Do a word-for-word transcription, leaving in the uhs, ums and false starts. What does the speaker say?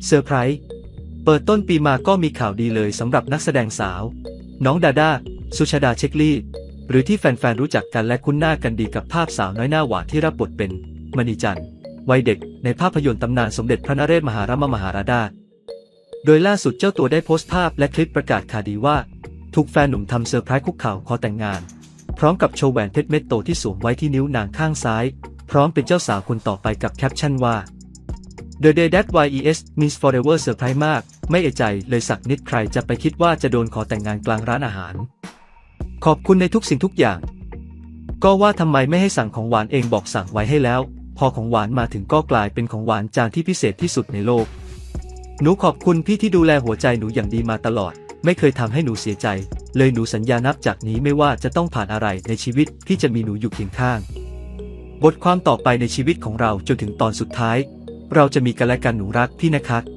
เซอร์ไพรส์เปิดต้นปีมาก็มีข่าวดีเลยสำหรับนักแสดงสาวน้องดาด้าสุชาดาเช็คลี่หรือที่แฟนๆรู้จักกันและคุ้นหน้ากันดีกับภาพสาวน้อยหน้าหวานที่รับบทเป็นมณีจันทร์วัยเด็กในภาพยนตร์ตำนานสมเด็จพระนเรศมหาราชมหาราดาโดยล่าสุดเจ้าตัวได้โพสต์ภาพและคลิปประกาศข่าวดีว่าถูกแฟนหนุ่มทำเซอร์ไพรส์คุกเข่าขอแต่งงานพร้อมกับโชว์แหวนเพชรเม็ดโตที่สวมไว้ที่นิ้วนางข้างซ้ายพร้อมเป็นเจ้าสาวคนต่อไปกับแคปชั่นว่า The day that yes means forever เซอร์ไพรส์มากไม่เอะใจเลยสักนิดใครจะไปคิดว่าจะโดนขอแต่งงานกลางร้านอาหารขอบคุณในทุกสิ่งทุกอย่างก็ว่าทำไมไม่ให้สั่งของหวานเองบอกสั่งไว้ให้แล้วพอของหวานมาถึงก็กลายเป็นของหวานจานที่พิเศษที่สุดในโลกหนูขอบคุณพี่ที่ดูแลหัวใจหนูอย่างดีมาตลอดไม่เคยทำให้หนูเสียใจเลยหนูสัญญานับจากนี้ไม่ว่าจะต้องผ่านอะไรในชีวิตที่จะมีหนูอยู่เคียงข้างบทความต่อไปในชีวิตของเราจนถึงตอนสุดท้ายเราจะมีกันและกันหนูรักพี่นะคะ